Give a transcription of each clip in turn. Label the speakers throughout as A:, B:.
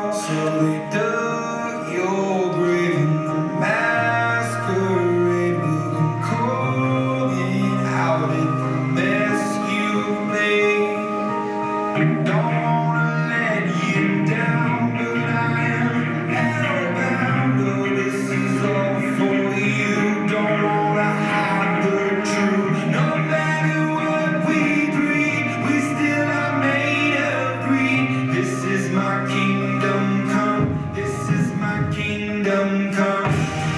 A: So they dug your grave and the masquerade will come calling out in the mess you made. I don't wanna let you down, but I am hellbound. Oh, this is all for you. Don't wanna hide the truth. No matter what we breed, we still are made of greed. This is my kingdom come. This is my kingdom come.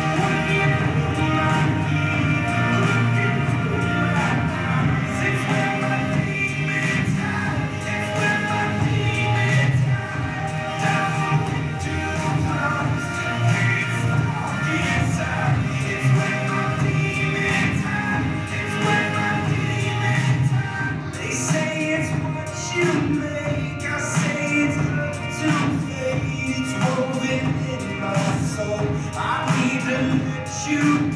A: It's where my demons hide. It's where my demons hide. Down to the bottom, it's dark inside. It's where my demons hide. It's where my demons hide. They say it's what you make. I say it's love to fade. It's woven in my soul. I need to let you